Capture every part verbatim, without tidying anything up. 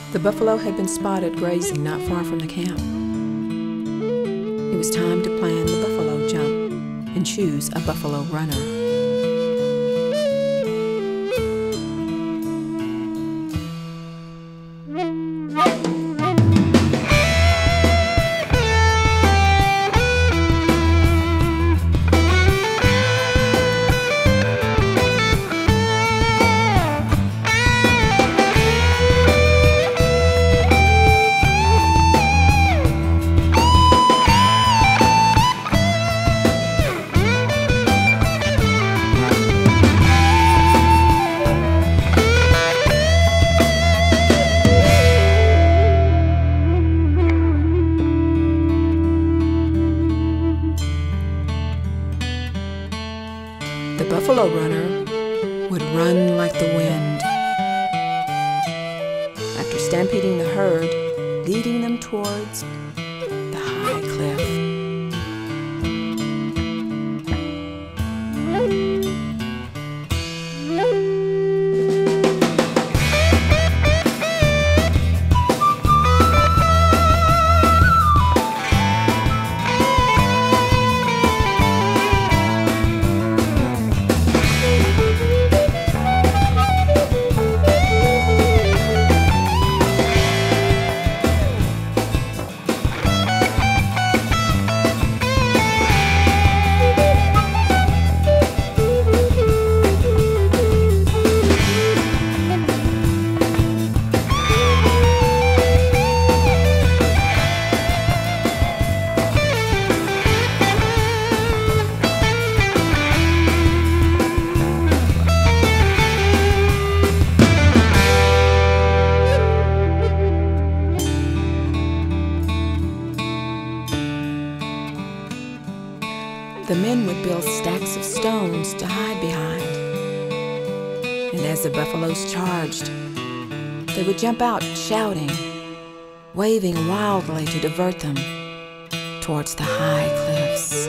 The buffalo had been spotted grazing not far from the camp. It was time to plan the buffalo jump and choose a buffalo runner. The buffalo runner would run like the wind. After stampeding the herd, leading them towards the high cliff. The men would build stacks of stones to hide behind. And as the buffaloes charged, they would jump out shouting, waving wildly to divert them towards the high cliffs.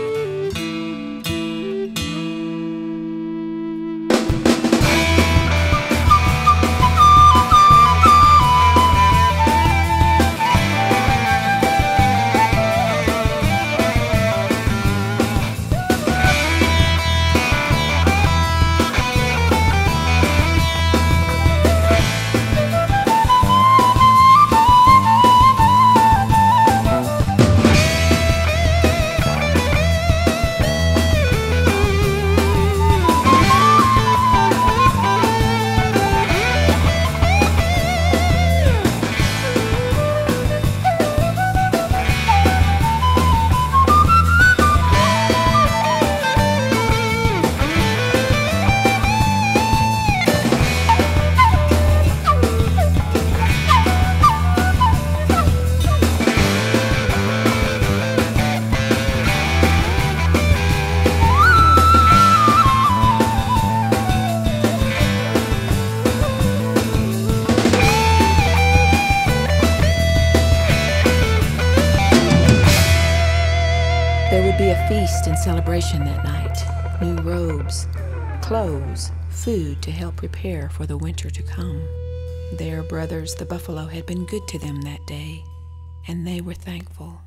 There would be a feast and celebration that night. New robes, clothes, food to help prepare for the winter to come. Their brothers, the buffalo, had been good to them that day, and they were thankful.